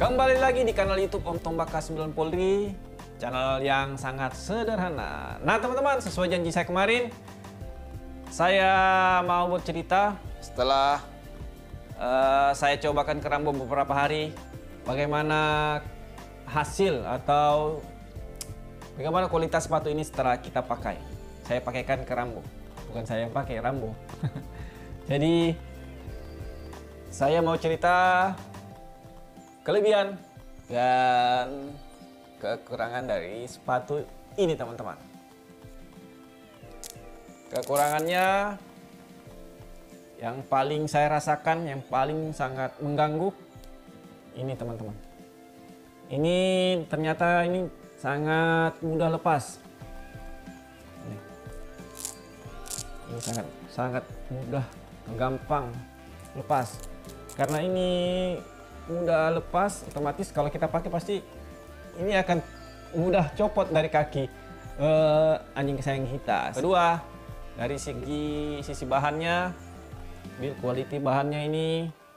Kembali lagi di kanal YouTube Om Tombak K9 Polri, channel yang sangat sederhana. Nah teman-teman, sesuai janji saya kemarin, saya mau bercerita setelah saya cobakan kerambo beberapa hari, bagaimana hasil atau bagaimana kualitas sepatu ini setelah kita pakai. Saya pakaikan kerambo, bukan saya yang pakai Rambo. Jadi saya mau cerita kelebihan dan kekurangan dari sepatu ini teman-teman. Kekurangannya yang paling saya rasakan, yang paling sangat mengganggu ini teman-teman. Ini ternyata ini sangat mudah lepas. Ini sangat mudah, gampang lepas. Karena ini mudah lepas, otomatis kalau kita pakai pasti ini akan mudah copot dari kaki anjing kesayangan kita. Kedua, dari sisi bahannya, build quality bahannya ini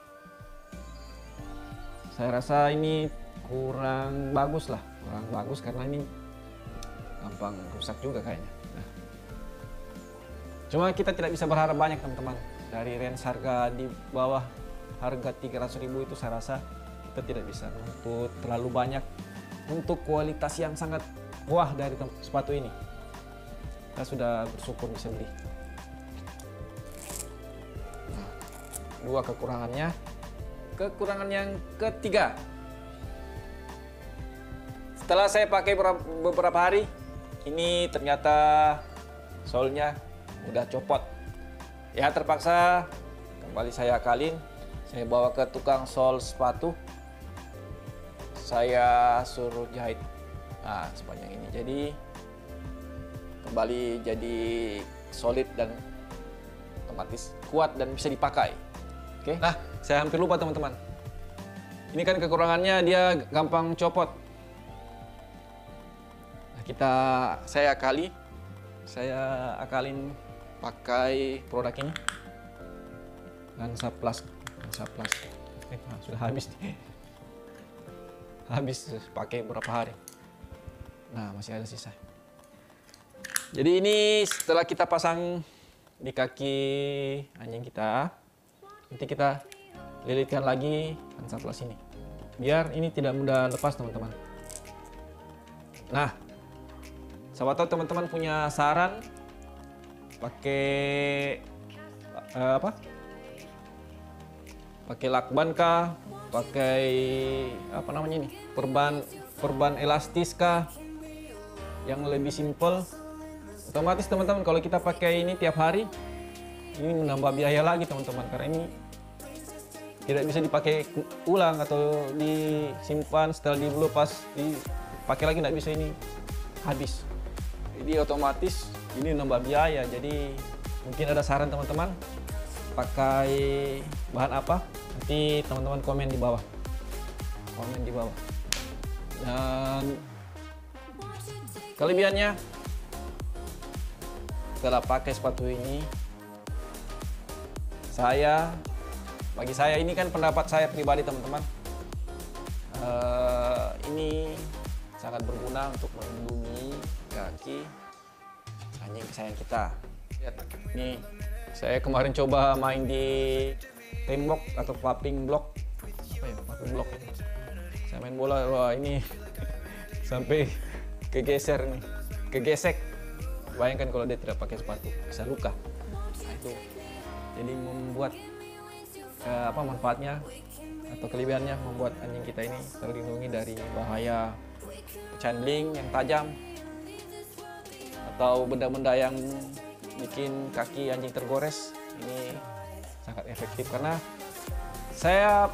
saya rasa ini kurang bagus karena ini gampang rusak juga kayaknya. Nah, cuma kita tidak bisa berharap banyak teman-teman. Dari range harga di bawah harga 300.000 itu saya rasa kita tidak bisa menuntut terlalu banyak untuk kualitas yang sangat wah dari sepatu ini. Kita sudah bersyukur bisa beli. Nah, dua kekurangannya. Kekurangan yang ketiga, setelah saya pakai beberapa hari, ini ternyata solnya udah copot. Ya terpaksa kembali saya akalin. Saya bawa ke tukang sol sepatu, saya suruh jahit sepanjang ini, jadi kembali jadi solid dan otomatis kuat dan bisa dipakai. Oke. Nah, saya hampir lupa teman-teman. Ini kan kekurangannya, dia gampang copot. Nah, saya akalin pakai produk ini, Hansa Plus. Nah, sudah habis nih. Habis pakai beberapa hari. Nah, masih ada sisa. Jadi ini setelah kita pasang di kaki anjing kita, nanti kita lilitkan lagi Hansa Plus ini, biar ini tidak mudah lepas teman-teman. Nah, siapa tahu teman-teman punya saran pakai pakai lakban kah, pakai apa namanya ini, perban elastis kah, yang lebih simple. Otomatis teman-teman kalau kita pakai ini tiap hari, ini menambah biaya lagi teman-teman, karena ini tidak bisa dipakai ulang atau disimpan setelah dilepas dipakai lagi, tidak bisa, ini habis. Jadi otomatis ini menambah biaya. Jadi mungkin ada saran teman-teman pakai bahan apa, nanti teman-teman komen di bawah. Dan kelebihannya, setelah pakai sepatu ini, bagi saya ini kan pendapat saya pribadi teman-teman, ini sangat berguna untuk melindungi kaki anjing kesayangan kita. Lihat, nih saya kemarin coba main di tembok atau paving block. Paving block ini. Saya main bola, wah ini sampai kegesek. Bayangkan kalau dia tidak pakai sepatu, bisa luka. Nah, itu jadi membuat manfaatnya atau kelebihannya, membuat anjing kita ini terlindungi dari bahaya pecahan bling yang tajam atau benda-benda yang bikin kaki anjing tergores. Ini sangat efektif, karena saya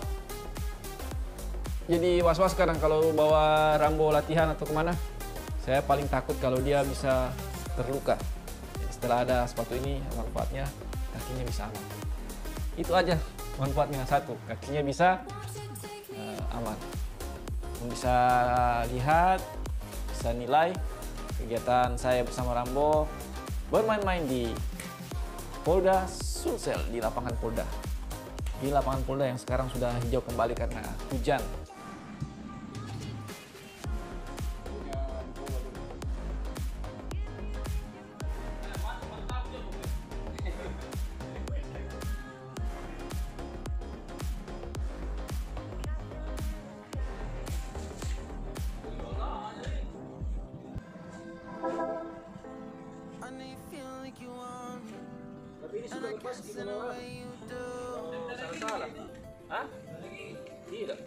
jadi was-was sekarang kalau bawa Rambo latihan atau kemana. Saya paling takut kalau dia bisa terluka. Setelah ada sepatu ini, manfaatnya kakinya bisa aman. Itu aja manfaatnya, satu, kakinya bisa aman. Bisa lihat, bisa nilai kegiatan saya bersama Rambo bermain-main di Polda Sulsel, di lapangan Polda. Di lapangan Polda yang sekarang sudah hijau kembali karena hujan. Tapi ini sudah lepas gimana lagi? Salah-salah. Hah? Tidak.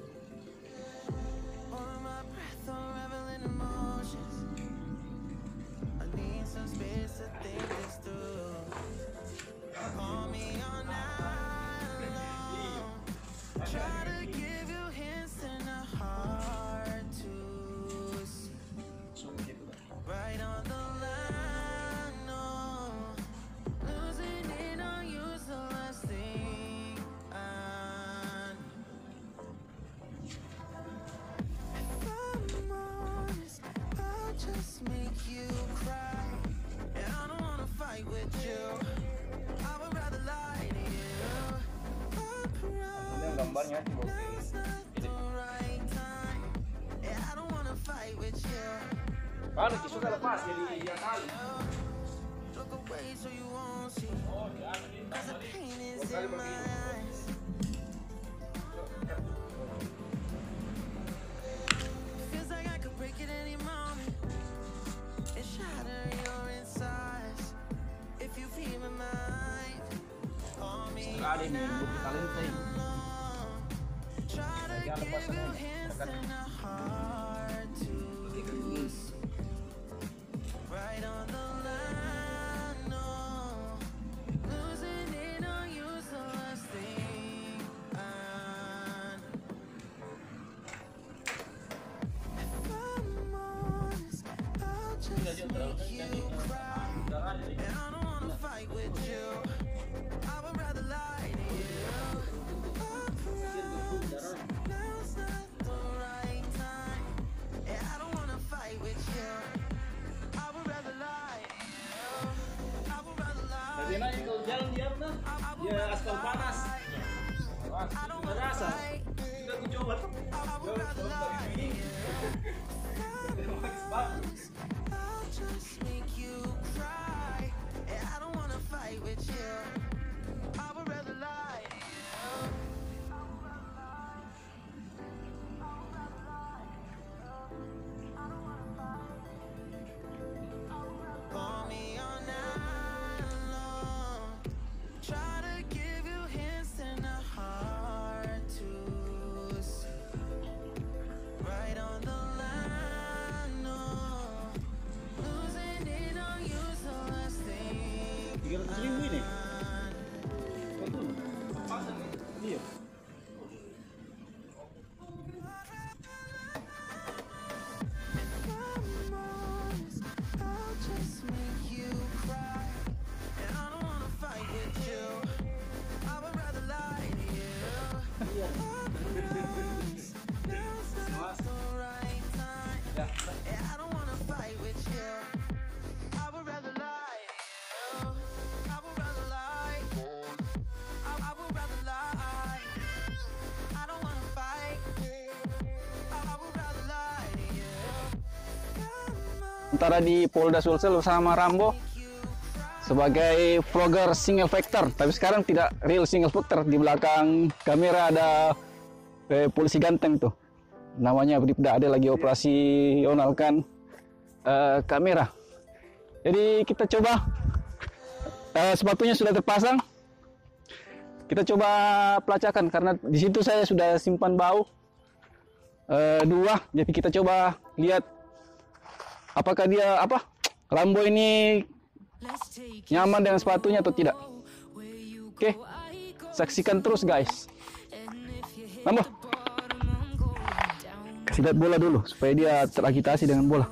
Gambarnya kalau sudah lepas jadi dia kali. Oh, dia kali begini. Setelah ada ini bukti talenta ini. Jangan lepas semuanya. Bagaimana kalau jalan dia benar? Ya aspal panas. Tidak rasa. Sudah aku coba. Ini. Iya. Sementara di Polda Sulsel bersama Rambo sebagai vlogger single factor, tapi sekarang tidak real single factor. Di belakang kamera ada polisi ganteng tuh, namanya Bribda Ade, lagi operasionalkan kamera. Jadi kita coba, sepatunya sudah terpasang, kita coba pelacakan karena di situ saya sudah simpan bau dua. Jadi kita coba lihat apakah dia Rambo ini nyaman dengan sepatunya atau tidak. Oke, saksikan terus guys. Rambo, kasih lihat bola dulu supaya dia teragitasi dengan bola.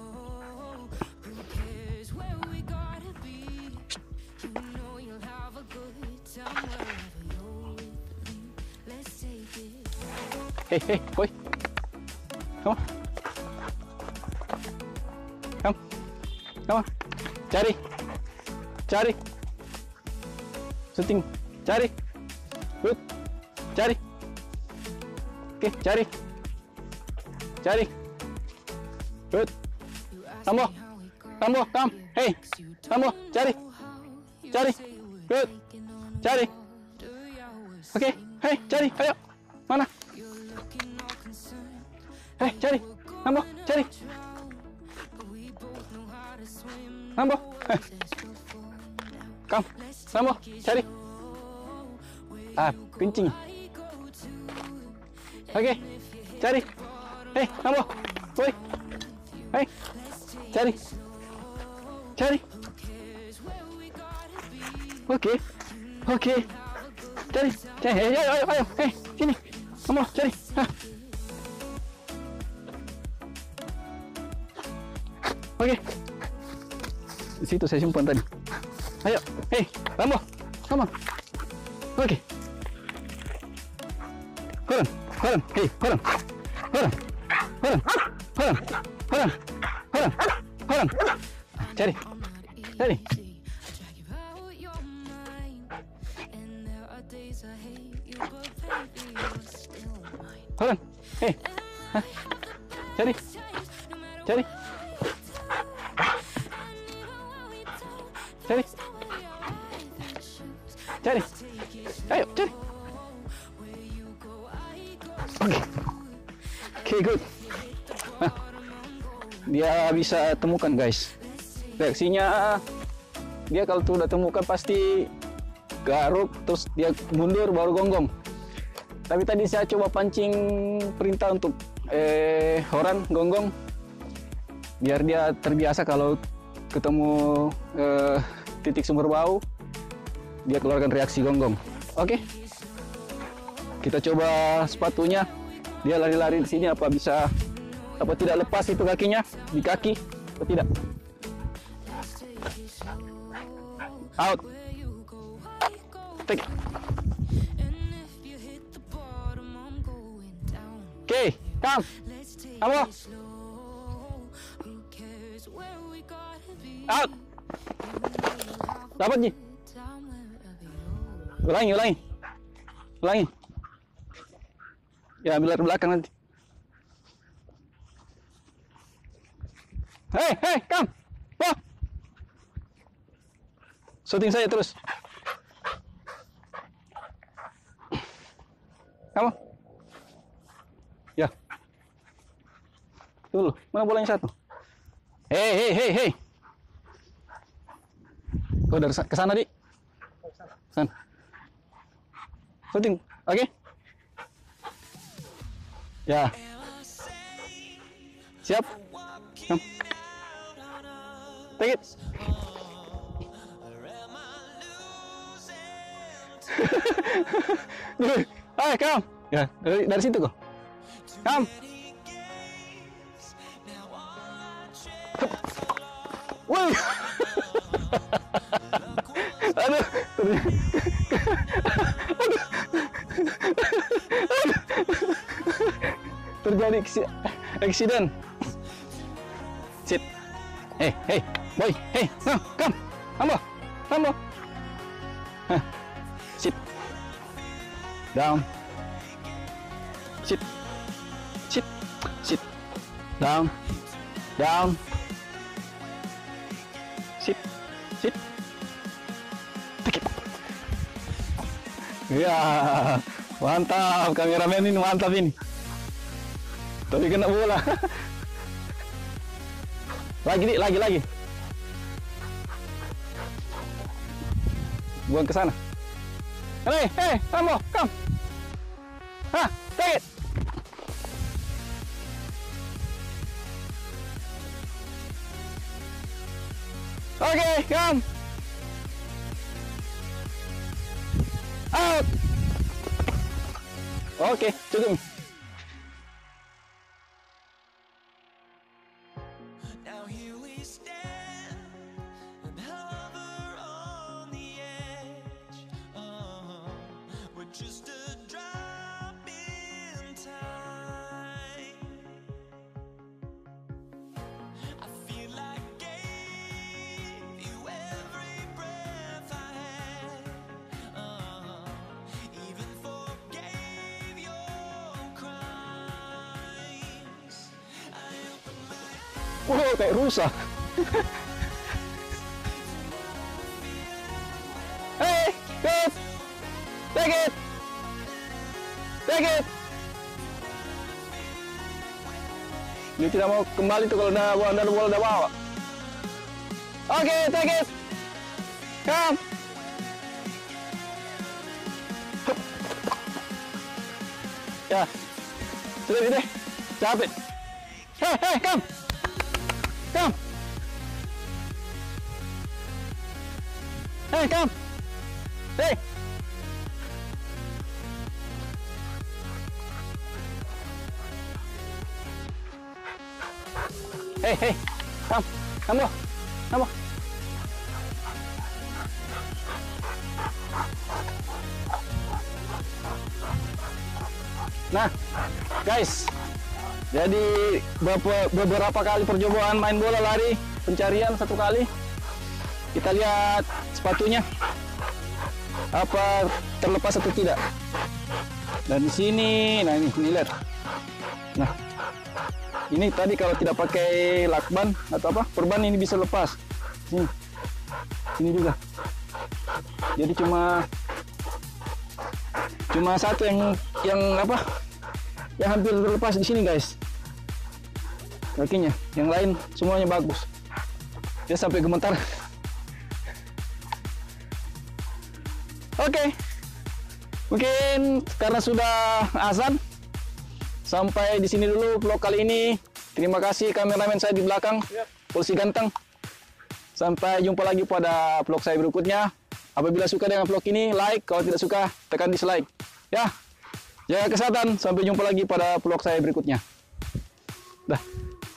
Hey, boy, come on. Come on, cari, shooting, cari, good, cari, oke, cari, good, Rambo, come, hey, Rambo, cari, good, cari, oke, hey, cari, ayo, mana, hey, cari, Rambo, cari. Rambo. Kam, Rambo, cari. Ah, kencing. Oke, cari. Rambo, boy. Cari. Oke. Cari. Ayo. Sini. Rambo, cari. Oke. Di situ saya simpan tadi. Ayo, Rambo, come on. Oke. Koran. Cari. Koran. Cari. Ayo, cari. Oke, good. Dia bisa temukan, guys. Reaksinya, dia kalau sudah temukan pasti garuk, terus dia mundur baru gonggong. Tapi tadi saya coba pancing perintah untuk horan gonggong, biar dia terbiasa kalau ketemu titik sumber bau, dia keluarkan reaksi gonggong. Oke. Kita coba sepatunya, dia lari-lari di sini apa tidak lepas itu kakinya di kaki atau tidak. Out. Take. Oke, come. Halo. Out. Dapat Ji. Ulangi. Ya, ambil dari belakang nanti. Come. Wah. Shooting saya terus. Kamu. Ya. Dulu, mana bolanya satu? Hei. Oh, dari ke sana, Di. Sana. Shooting. Oke. Ya. Siap. Come. Take it. Ayo, come. Ya, dari situ kok. Come. Woi. Aduh. Terjadi accident. Sit. Hey, boy. No, come. Rambo. Sit. Down. Sit. Down. Sit. Take it. Ya, mantap. Kameramen ini mantap ini. Tapi kena bola. Lagi. Buang ke sana. Hey, Rambo, come. Take it. Okay, come. Out. Okay, cukup. Wow, kayak rusak. Hey, good. Take it. Dia tidak mau kembali tuh kalau bola udah bawa. Oke, take it. Come. Ya, sudah deh, capek. Hey, come. Come. Hey, come. Hey. Hey, come. Come on. Come on. Nah, guys, jadi beberapa kali percobaan main bola lari, pencarian satu kali. Kita lihat sepatunya, apa terlepas atau tidak. Dan di sini, nah ini lihat. Nah, ini tadi kalau tidak pakai lakban atau apa, perban ini bisa lepas. Sini juga. Jadi cuma satu yang apa? Yang hampir terlepas di sini, guys. Kakinya, yang lain semuanya bagus. Dia sampai gemetar. Oke. Mungkin karena sudah azan, sampai di sini dulu vlog kali ini. Terima kasih kameramen saya di belakang, Polisi Ganteng. Sampai jumpa lagi pada vlog saya berikutnya. Apabila suka dengan vlog ini, like. Kalau tidak suka, tekan dislike. Ya, jaga kesehatan. Sampai jumpa lagi pada vlog saya berikutnya. Dah.